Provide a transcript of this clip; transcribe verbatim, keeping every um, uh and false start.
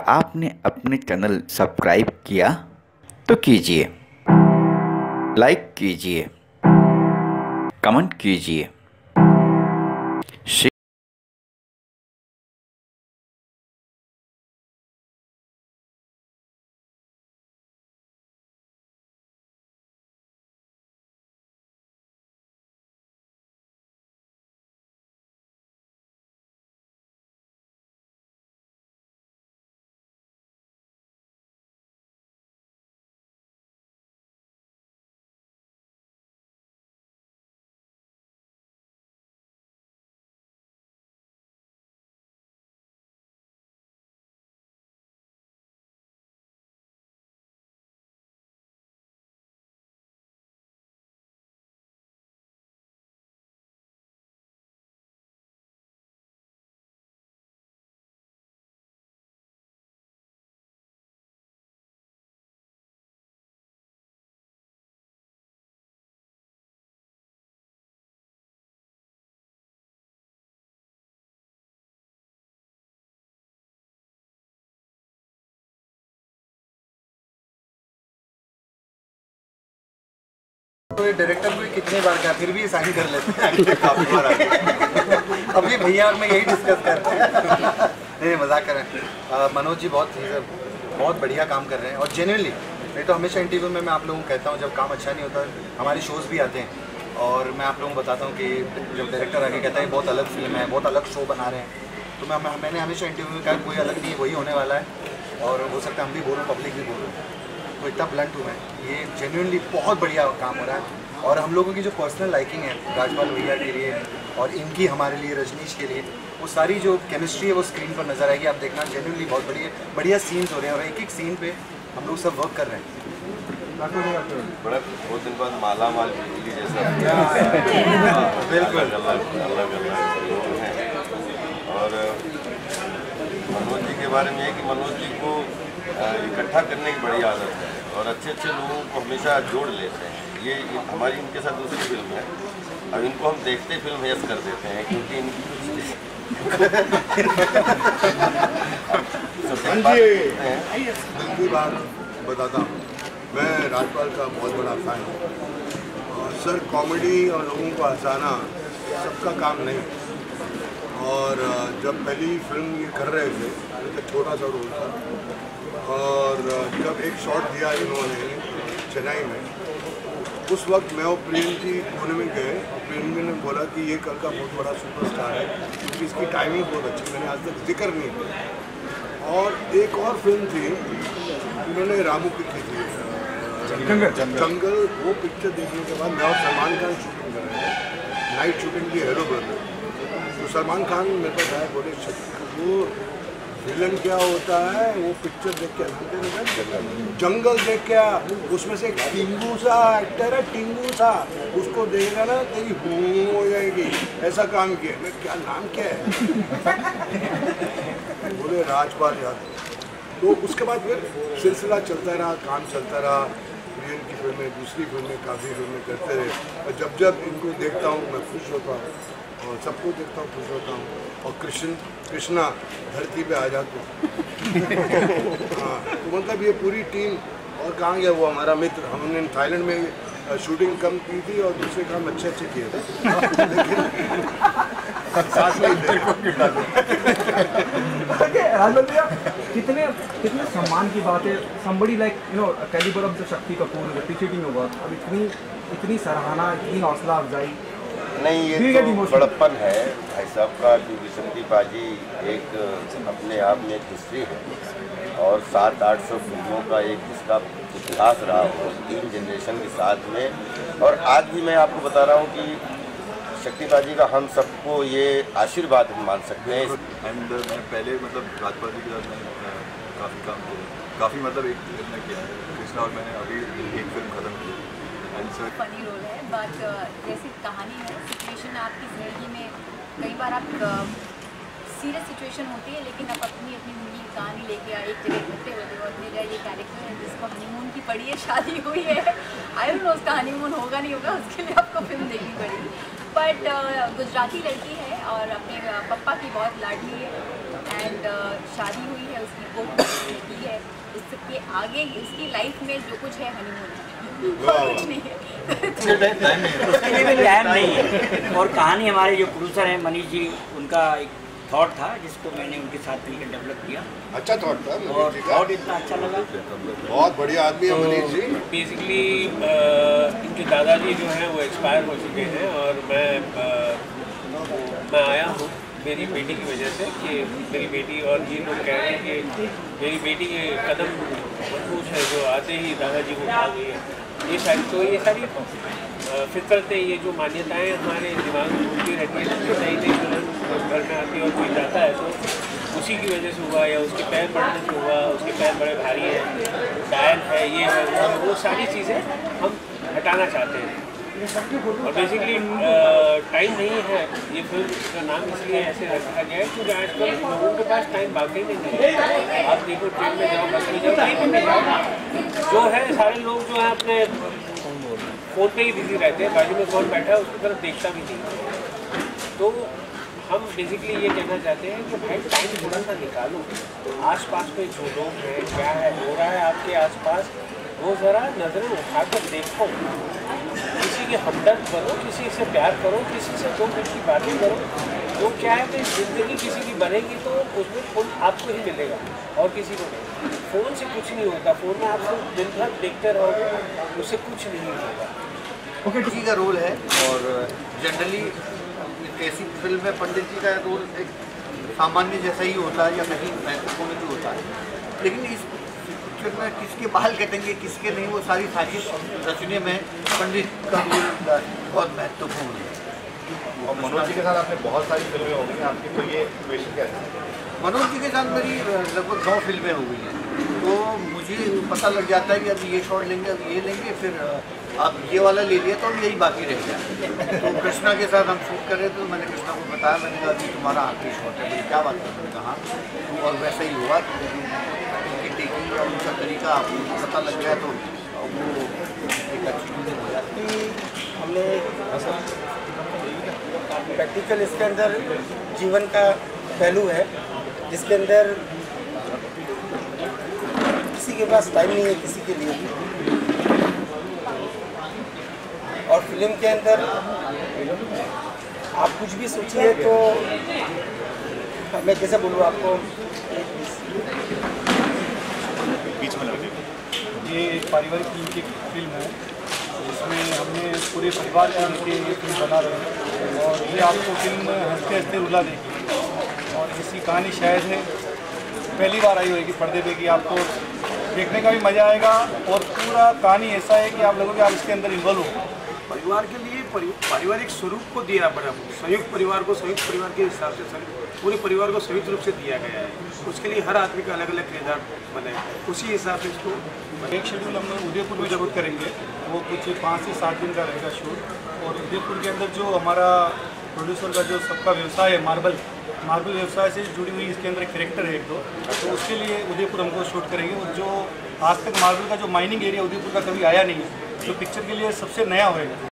आपने अपने channel subscribe किया तो कीजिए, लाइक कीजिए, कमेंट कीजिए। तो ये डायरेक्टर को कितनी बार कहा फिर भी साइन कर लेते हैं काफी बार आगे। अभी भैया और मैं यही डिस्कस कर रहे हैं। नहीं मजाक कर रहे हैं। मनोज जी बहुत बहुत बढ़िया काम कर रहे हैं और जेन्युइनली नहीं तो हमेशा इंटरव्यू में मैं आप लोगों को कहता हूँ जब काम अच्छा नहीं होता हमारे शोज़ भी आते हैं और मैं आप लोगों को बताता हूँ कि जब डायरेक्टर आके कहता है बहुत अलग फिल्म है, बहुत अलग शो बना रहे हैं, तो मैं मैंने हमेशा इंटरव्यू में कहा कोई अलग नहीं है, वही होने वाला है और हो सकता है हम भी बोलो, पब्लिक भी बोलो। तो इतना ब्लंट हूँ मैं, ये जेन्युइनली बहुत बढ़िया काम हो रहा है और हम लोगों की जो पर्सनल लाइकिंग है राजपाल भैया के लिए और इनकी हमारे लिए, रजनीश के लिए, वो सारी जो केमिस्ट्री है वो स्क्रीन पर नजर आएगी। आप देखना जेन्युइनली बहुत बढ़िया बढ़िया सीन्स हो रहे हैं और एक एक सीन पे हम लोग सब वर्क कर रहे हैं। बड़ा बहुत दिन बाद माला माल बिजली जैसा बिल्कुल अलग अलग लोग हैं। और मनोज जी के बारे में है कि मनोज जी को इकट्ठा करने की बड़ी आदत है और अच्छे अच्छे लोगों को हमेशा जोड़ लेते हैं। ये हमारी इनके साथ दूसरी फिल्म है, अब इनको हम देखते फिल्म यस कर देते हैं क्योंकि इनकी की बात बताता हूँ, मैं राजपाल का बहुत बड़ा फैन हूँ और सर कॉमेडी और लोगों को हंसाना सबका काम नहीं। और जब पहली फिल्म ये कर रहे थे तो छोटा सा रोल था और जब एक शॉट दिया इन्होंने चेन्नई में, उस वक्त मैं और प्रेम जी कोने में गए और प्रेम जी ने बोला कि ये कल का बहुत बड़ा सुपरस्टार है क्योंकि इसकी टाइमिंग बहुत अच्छी, मैंने आज तक जिक्र नहीं किया। और एक और फिल्म थी उन्होंने रामू की की थी जंगल, जंगल। वो पिक्चर देखने के बाद मैं और सलमान खान शूटिंग कर रहे थे, नाइट शूटिंग की हेलो ब्रदर। तो सलमान खान मेरे पास आए, बोले वो विलन क्या होता है, वो पिक्चर देख के जंगल, जंगल देख के उसमें से एक टिंगू सा एक्टर है, टिंगू सा, उसको देखेगा ना तेरी हूँ हो जाएगी, ऐसा काम किया। मैं क्या नाम क्या है? बोले राजपाल यादव। तो उसके बाद फिर सिलसिला चलता रहा, काम चलता रहा, प्रियन की फिल्में, दूसरी फिल्में, काफ़ी फिल्में करते रहे और जब जब इनको देखता हूँ मैं खुश होता हूँ और सबको देखता हूँ खुश होता हूँ। और कृष्ण कृष्णा धरती पे आ जाते हाँ, तो मतलब ये पूरी टीम। और कहाँ गया वो हमारा मित्र, हमने थाईलैंड में शूटिंग कम की थी और दूसरे काम अच्छे अच्छे किए थे लेकिन साथ में कितने कितने सम्मान की बात है, somebody like you know caliber of the Shakti Kapoor appreciating your work। अब इतनी इतनी सराहना, इतनी हौसला अफजाई नहीं, ये तो बड़प्पन है भाई साहब का। कि विसंती पाजी एक अपने आप में एक हिस्ट्री है और सात आठ सौ फिल्मों का एक इसका इतिहास रहा हो, तीन जनरेशन के साथ में। और आज भी मैं आपको बता रहा हूँ कि शक्ति पाजी का हम सबको ये आशीर्वाद हम मान सकते हैं। एंड मैं पहले मतलब राजपाल जी के साथ मैंने काफ़ी काम किया, काफ़ी मतलब एक फिल्म में किया है कृष्णा और मैंने अभी एक फिल्म ख़त्म की। फनी रोल है बट जैसी कहानी है, सिचुएशन आपकी ज़िंदगी में कई बार आप सीरियस सिचुएशन होती है लेकिन आप अपनी अपनी ज़िंदगी की कहानी लेके एक जगह इकट्ठे होते हो और मेरा ये कैरेक्टर है जिसको हनीमून की पड़ी है, शादी हुई है, आई डोंट नो उसका हनीमून होगा नहीं होगा, उसके लिए आपको फिल्म देखनी पड़ेगी। बट uh, गुजराती लड़की है और अपने पापा की बहुत लाडली है एंड शादी हुई है उसकी, को बेटी है, इसके आगे इसकी लाइफ में जो कुछ है हनीमून है, और कुछ नहीं है। उसके लिए भी टाइम नहीं है। और कहानी हमारे जो प्रोड्यूसर हैं मनीष जी, उनका एक थॉट था जिसको मैंने उनके साथ मिलकर डेवलप किया। अच्छा थॉट था और थॉट इतना अच्छा लगा, बहुत बढ़िया आदमी है मनीष जी। बेसिकली इनके दादाजी जो हैं वो एक्सपायर हो चुके हैं और मैं आ, मैं आया हूँ मेरी बेटी की वजह से कि मेरी बेटी, और ये लोग कह रहे हैं कि मेरी बेटी के कदम मजबूत है जो आते ही दादाजी को उठा गई है। ये सारी तो ये सारी फितरतें, ये जो मान्यताएं हमारे दिमाग में घूमती रहती है, नई नई दुल्हन घर में आती है और कोई जाता है तो उसी की वजह से हुआ, या उसके पैर पड़ने से हुआ, उसके पैर बड़े भारी हैं, डायल है, ये है वो है, वो सारी चीज़ें हम हटाना चाहते हैं। और बेसिकली टाइम नहीं है, ये फिल्म का नाम इसलिए ऐसे रखा गया है क्योंकि आजकल लोगों के पास टाइम वाकई में नहीं है। आप देखो ट्रेन में जाओ, बस में जाओ, कहीं भी जाओ, जो है सारे लोग जो है अपने फ़ोन पे ही बिजी रहते हैं, बाजू में कौन बैठा है उसकी तरफ देखता भी नहीं। तो हम बेसिकली ये कहना चाहते हैं कि भाई टाइम थोड़ा सा निकालो, आसपास में जो लोग हैं, क्या है हो रहा है आपके आसपास, वो ज़रा नज़रें उठाकर देखो, किसी के हमदर्द बनो, किसी से प्यार करो, किसी से दो मिनट की बातें करो। तो क्या है कि ज़िंदगी किसी की बनेगी तो उसमें फुल आपको ही मिलेगा और किसी को नहीं। फ़ोन से कुछ नहीं होता, फ़ोन में आप सिर्फ दिन भर देखते रहोगे, उससे कुछ नहीं होगा। ओके, किसी का रोल है और जनरली ऐसी फिल्म में पंडित जी का रोल एक सामान्य जैसा ही होता है या कहीं महत्वपूर्ण भी होता है, लेकिन इस पिक्चर में किसके बाल कटेंगे किसके नहीं, वो सारी साजिश रचने में पंडित का रोल बहुत महत्वपूर्ण है। और मनोज जी के साथ आपने बहुत सारी फिल्में हो गई आपकी, तो ये इक्वेशन कैसे है? मनोज जी के साथ मेरी लगभग नौ फिल्में हो गई हैं, तो मुझे पता लग जाता है कि अब ये शॉट लेंगे, अब ये लेंगे, फिर अब ये वाला ले लिया तो अब यही बाकी रह गया। तो कृष्णा के साथ हम शूट कर रहे थे, तो मैंने कृष्णा को बताया, मैंने कहा अभी तुम्हारा आखिरी शॉट है। क्या बात है, मैंने कहा तो और वैसा ही हुआ। उनकी टेकिंग और उनका तरीका आपको पता लग गया तो वो एक अच्छी चीज़ हो जाती है। हमने प्रैक्टिकल इसके अंदर जीवन का पहलू है जिसके अंदर किसी के पास टाइम नहीं है किसी के लिए भी, और फिल्म के अंदर आप कुछ भी सोचिए तो मैं कैसे बोलूँ आपको, बीच में लगे। ये एक पारिवारिक टीम की फिल्म है, इसमें हमने पूरे परिवार को लेकर ये फिल्म बना रहे हैं और ये आपको फिल्म हंसते हंसते रुला देगी। और इसकी कहानी शायद है पहली बार आई होगी पर्दे पे कि आपको देखने का भी मज़ा आएगा और पूरा कहानी ऐसा है कि आप लोगों के आप इसके अंदर इन्वॉल्व हो। परिवार के लिए पारिवारिक स्वरूप को दिया बड़ा, संयुक्त परिवार को संयुक्त परिवार के हिसाब से पूरे परिवार को संयुक्त रूप से दिया गया है। उसके लिए हर आदमी का अलग अलग किरदार बने, उसी हिसाब से इसको एक शेड्यूल हम उदयपुर में शूट करेंगे, वो कुछ पाँच से सात दिन का रहेगा शूट। और उदयपुर के अंदर जो हमारा प्रोड्यूसर का जो सबका व्यवसाय है, मार्बल मार्बल व्यवसाय से जुड़ी हुई इसके अंदर कैरेक्टर है एक दो, तो उसके लिए उदयपुर हमको शूट करेंगे। और जो आज तक मार्बल का जो माइनिंग एरिया उदयपुर का कभी आया नहीं है, तो पिक्चर के लिए सबसे नया होएगा।